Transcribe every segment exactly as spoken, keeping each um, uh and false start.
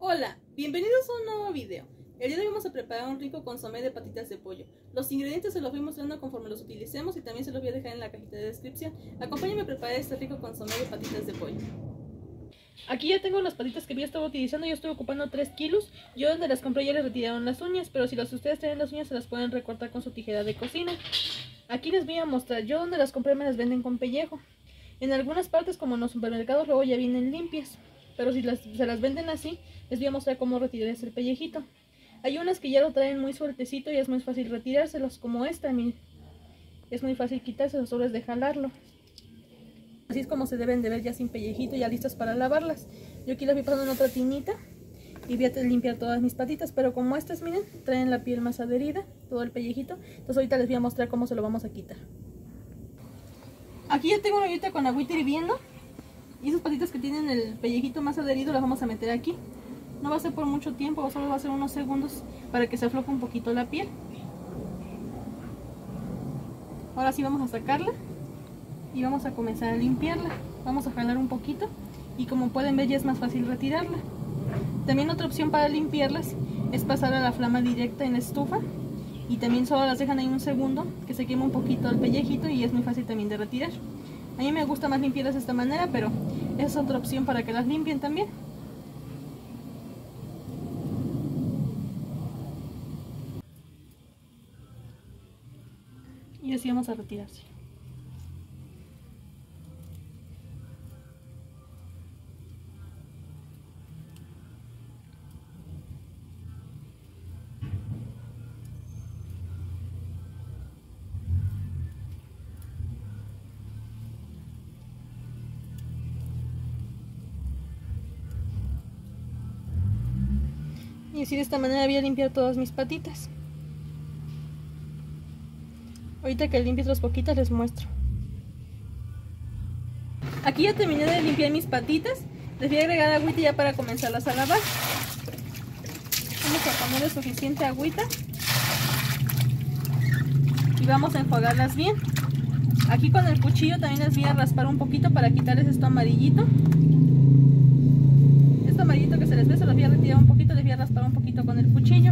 Hola, bienvenidos a un nuevo video. El día de hoy vamos a preparar un rico consomé de patitas de pollo. Los ingredientes se los voy mostrando conforme los utilicemos y también se los voy a dejar en la cajita de descripción. Acompáñenme a preparar este rico consomé de patitas de pollo. Aquí ya tengo las patitas que había estado utilizando. Yo estoy ocupando tres kilos. Yo donde las compré ya les retiraron las uñas, pero si las ustedes tienen las uñas se las pueden recortar con su tijera de cocina. Aquí les voy a mostrar. Yo donde las compré me las venden con pellejo. En algunas partes, como en los supermercados, luego ya vienen limpias. Pero si las, se las venden así, les voy a mostrar cómo retirar el pellejito. Hay unas que ya lo traen muy sueltecito y es muy fácil retirárselos, como esta, miren. Es muy fácil quitárselos, solo es de jalarlo. Así es como se deben de ver ya sin pellejito, ya listas para lavarlas. Yo aquí las voy pasando en otra tinita y voy a limpiar todas mis patitas, pero como estas, miren, traen la piel más adherida, todo el pellejito. Entonces ahorita les voy a mostrar cómo se lo vamos a quitar. Aquí ya tengo una ollita con agüita hirviendo. Y esas patitas que tienen el pellejito más adherido las vamos a meter aquí. No va a ser por mucho tiempo, solo va a ser unos segundos para que se afloje un poquito la piel. Ahora sí vamos a sacarla y vamos a comenzar a limpiarla. Vamos a jalar un poquito y como pueden ver ya es más fácil retirarla. También otra opción para limpiarlas es pasar a la flama directa en la estufa y también solo las dejan ahí un segundo que se quema un poquito el pellejito y es muy fácil también de retirar. A mí me gusta más limpiarlas de esta manera, pero esa es otra opción para que las limpien también. Y así vamos a retirarse. Y así de esta manera voy a limpiar todas mis patitas. Ahorita que limpie otras poquitas les muestro. Aquí ya terminé de limpiar mis patitas. Les voy a agregar agüita ya para comenzarlas a lavar. Vamos a ponerle suficiente agüita. Y vamos a enjuagarlas bien. Aquí con el cuchillo también les voy a raspar un poquito para quitarles esto amarillito. Esto amarillito que se les ve se los voy a retirar un poquito. Les voy a raspar un poquito con el cuchillo.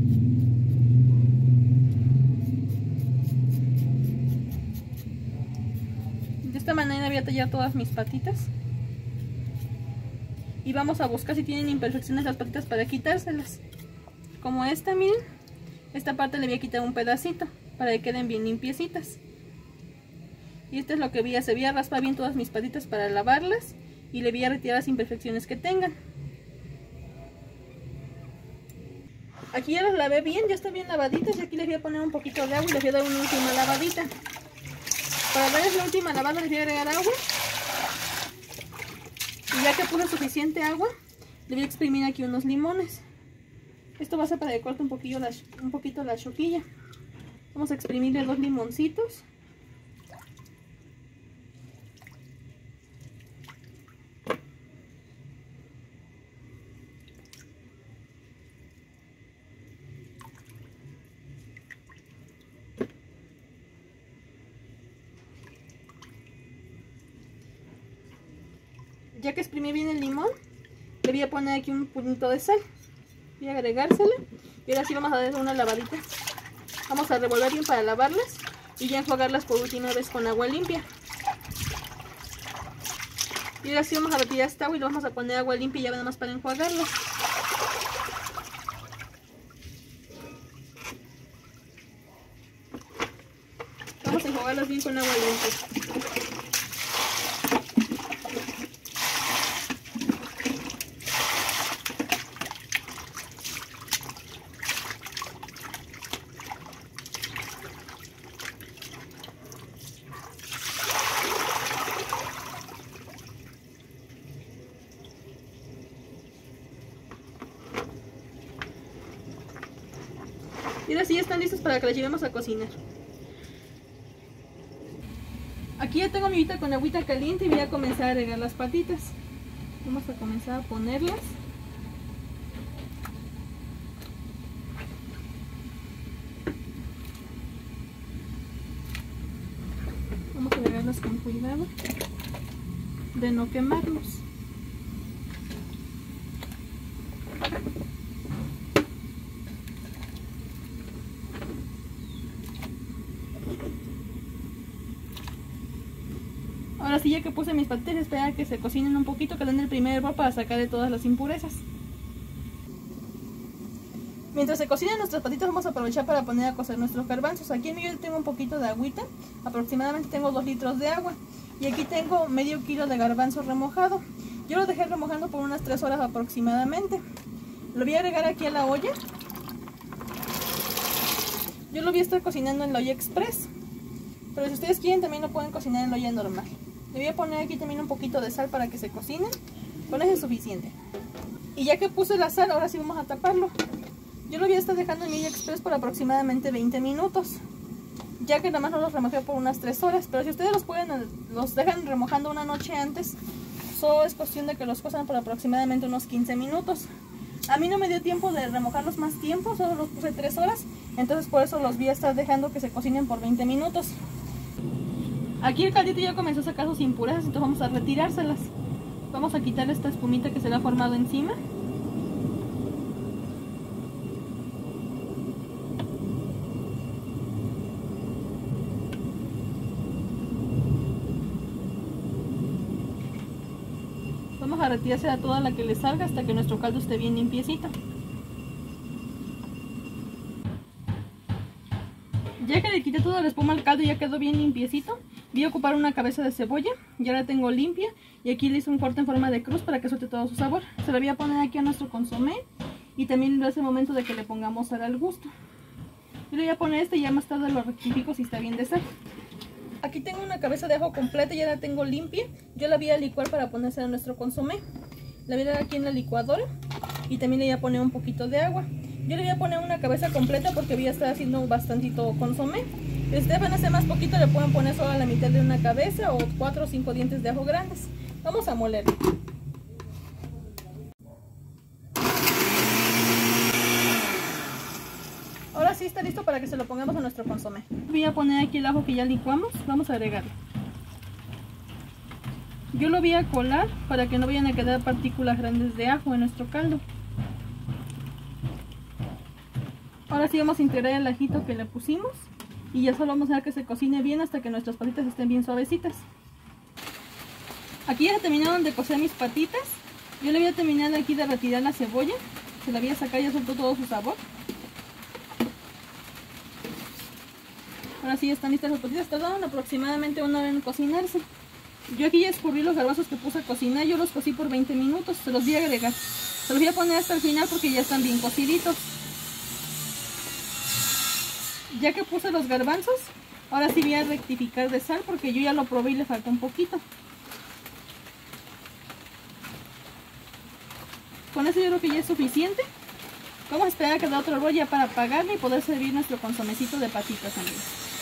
De esta manera voy a tallar todas mis patitas. Y vamos a buscar si tienen imperfecciones las patitas para quitárselas. Como esta, miren. Esta parte le voy a quitar un pedacito para que queden bien limpiecitas. Y esto es lo que voy a hacer. Voy a raspar bien todas mis patitas para lavarlas. Y le voy a retirar las imperfecciones que tengan. Aquí ya las lavé bien, ya están bien lavaditas. Y aquí les voy a poner un poquito de agua y les voy a dar una última lavadita. Para darles la última lavada les voy a agregar agua. Y ya que puse suficiente agua, le voy a exprimir aquí unos limones. Esto va a ser para que corte un poquito la, un poquito la choquilla. Vamos a exprimirle dos limoncitos. Ya que exprimí bien el limón, le voy a poner aquí un puñito de sal. Voy a agregársela y ahora sí vamos a darle una lavadita. Vamos a revolver bien para lavarlas y ya enjuagarlas por última vez con agua limpia. Y ahora sí vamos a retirar esta agua y le vamos a poner agua limpia ya nada más para enjuagarlas. Vamos a enjuagarlas bien con agua limpia. Y ahora sí ya están listos para que las llevemos a cocinar. Aquí ya tengo mi ollita con agüita caliente y voy a comenzar a agregar las patitas. Vamos a comenzar a ponerlas. Vamos a agregarlas con cuidado de no quemarlos. sí, ya que puse mis patitas, espera que se cocinen un poquito, que den el primer hervor para sacarle todas las impurezas. Mientras se cocinan nuestras patitas, vamos a aprovechar para poner a cocer nuestros garbanzos. Aquí en mi yo tengo un poquito de agüita, aproximadamente tengo dos litros de agua. Y aquí tengo medio kilo de garbanzo remojado. Yo lo dejé remojando por unas tres horas aproximadamente. Lo voy a agregar aquí a la olla. Yo lo voy a estar cocinando en la olla express, pero si ustedes quieren también lo pueden cocinar en la olla normal. Le voy a poner aquí también un poquito de sal para que se cocine. Con eso es suficiente. Y ya que puse la sal, ahora sí vamos a taparlo. Yo lo voy a estar dejando en mi olla express por aproximadamente veinte minutos, ya que nada más no los remojé por unas tres horas. Pero si ustedes los pueden, los dejan remojando una noche antes, solo es cuestión de que los cozan por aproximadamente unos quince minutos. A mí no me dio tiempo de remojarlos más tiempo, solo los puse tres horas, entonces por eso los voy a estar dejando que se cocinen por veinte minutos. Aquí el caldito ya comenzó a sacar sus impurezas, entonces vamos a retirárselas. Vamos a quitarle esta espumita que se le ha formado encima. Vamos a retirarse a toda la que le salga hasta que nuestro caldo esté bien limpiecito. Ya que le quité toda la espuma al caldo y ya quedó bien limpiecito, voy a ocupar una cabeza de cebolla, ya la tengo limpia y aquí le hice un corte en forma de cruz para que suelte todo su sabor. Se la voy a poner aquí a nuestro consomé y también es el momento de que le pongamos sal al gusto. Yo le voy a poner este y ya más tarde lo rectifico si está bien de sal. Aquí tengo una cabeza de ajo completa, ya la tengo limpia. Yo la voy a licuar para ponerse a nuestro consomé. La voy a dar aquí en la licuadora y también le voy a poner un poquito de agua. Yo le voy a poner una cabeza completa porque voy a estar haciendo bastantito consomé. Si ustedes van a hacer más poquito, le pueden poner solo la mitad de una cabeza o cuatro o cinco dientes de ajo grandes. Vamos a moler. Ahora sí está listo para que se lo pongamos a nuestro consomé. Voy a poner aquí el ajo que ya licuamos, vamos a agregarlo. Yo lo voy a colar para que no vayan a quedar partículas grandes de ajo en nuestro caldo. Ahora sí vamos a integrar el ajito que le pusimos y ya solo vamos a dejar que se cocine bien hasta que nuestras patitas estén bien suavecitas. Aquí ya terminaron de cocer mis patitas. Yo le voy a terminar aquí de retirar la cebolla, se la voy a sacar, ya soltó todo su sabor. Ahora sí ya están listas las patitas, tardaron aproximadamente una hora en cocinarse. Yo aquí ya escurrí los garbanzos que puse a cocinar, yo los cocí por veinte minutos, se los voy a agregar. Se los voy a poner hasta el final porque ya están bien cociditos. Ya que puse los garbanzos, ahora sí voy a rectificar de sal porque yo ya lo probé y le falta un poquito. Con eso yo creo que ya es suficiente. Vamos a esperar a que dé otro hervor ya para apagarle y poder servir nuestro consomecito de patitas, amigos.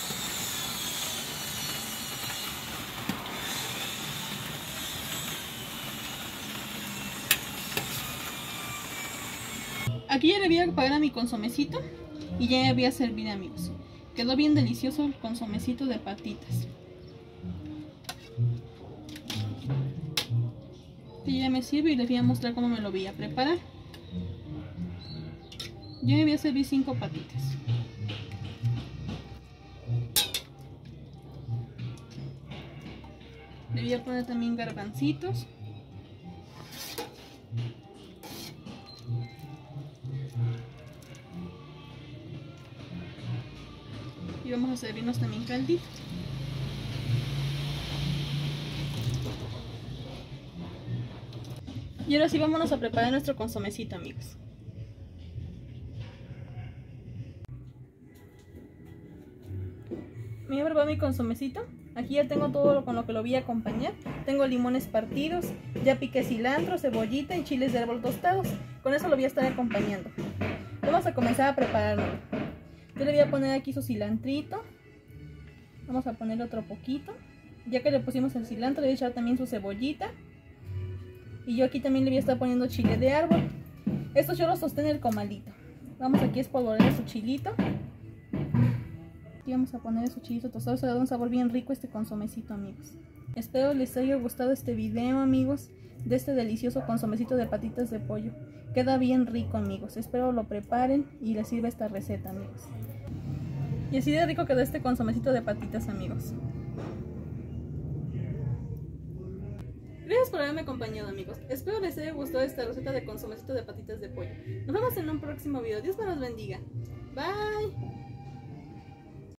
Aquí ya le voy a apagar a mi consomecito y ya voy a servir, amigos. Quedó bien delicioso el consomecito de patitas. Y ya me sirve y les voy a mostrar cómo me lo voy a preparar. Yo me voy a servir cinco patitas. Le voy a poner también garbancitos. Y vamos a servirnos también caldito. Y ahora sí vámonos a preparar nuestro consomecito, amigos. Me voy a preparar mi consomecito. Aquí ya tengo todo lo con lo que lo voy a acompañar. Tengo limones partidos, ya piqué cilantro, cebollita y chiles de árbol tostados. Con eso lo voy a estar acompañando. Vamos a comenzar a prepararlo. Yo le voy a poner aquí su cilantrito. Vamos a ponerle otro poquito. Ya que le pusimos el cilantro, le voy a echar también su cebollita. Y yo aquí también le voy a estar poniendo chile de árbol. Estos yo los sostén en el comalito. Vamos aquí a espolvorear su chilito. Aquí vamos a poner su chilito tostado. Se le da un sabor bien rico a este consomecito, amigos. Espero les haya gustado este video, amigos, de este delicioso consomecito de patitas de pollo. Queda bien rico, amigos. Espero lo preparen y les sirva esta receta, amigos. Y así de rico quedó este consomecito de patitas, amigos. Gracias por haberme acompañado, amigos. Espero les haya gustado esta receta de consomecito de patitas de pollo. Nos vemos en un próximo video. Dios me los bendiga. Bye.